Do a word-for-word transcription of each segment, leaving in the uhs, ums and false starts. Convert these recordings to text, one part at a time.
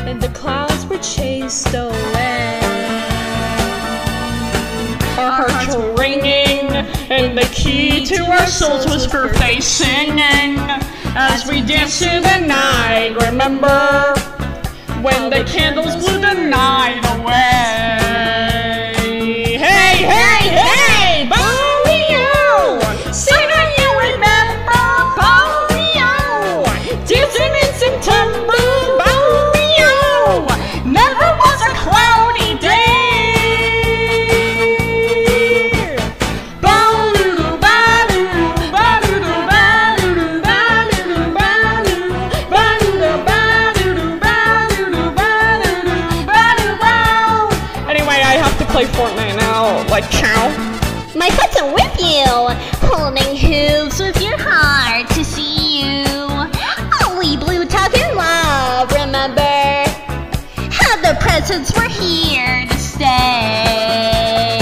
and the clouds were chased away. Our hearts were ringing, and the key to our souls was for faith singing. As we danced through the night, remember when the candles blew the night away. Hey, hey, hey, Bolio! Say that you remember Bolio! Dancing in September, Bolio! Never was a cloudy day. Play Fortnite now, like chow. My foot's with you, holding hooves with your heart to see you. Oh, we blue talking love, remember how the presents were here to stay.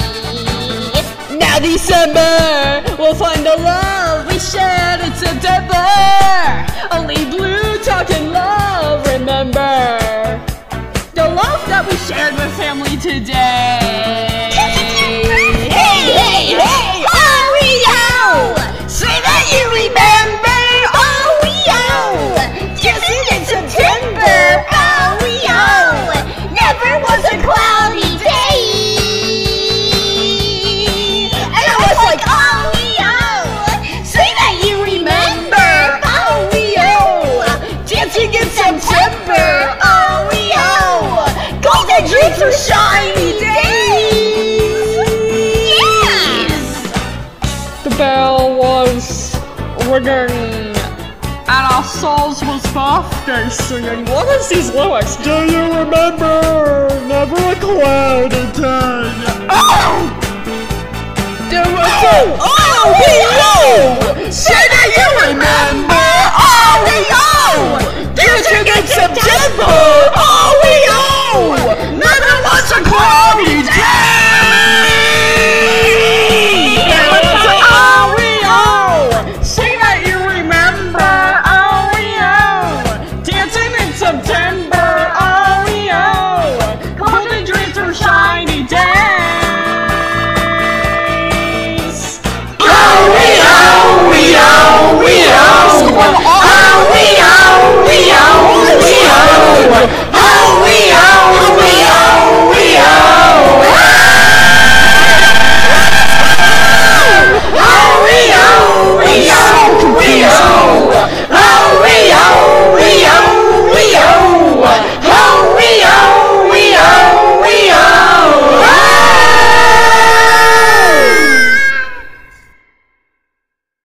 Now December, we'll find the love we shared in September. Only blue talking love, remember the love that we shared with family today. Hey, hey, hey, Oreo! Say that you remember Oreo! Dancing in September, Oreo! Never was a cloudy day! And I was like, Oreo! Say that you remember Oreo! Dancing in September, Oreo! Golden dreams are shiny days! Yes! The bell was ringing, and our souls was birthday singing. What is these lyrics? Do you remember? Never a cloudy day. Oh! There was a oh, we know! Say that you remember! Oh, we know! Dancing in September! Oh, we know! Never was a cloudy day! There was a oh, we know! Say that you remember! Oh, we know! Dancing in September! Oh, we know! Golden dreams are shiny days! Oh, we know! We know! We know!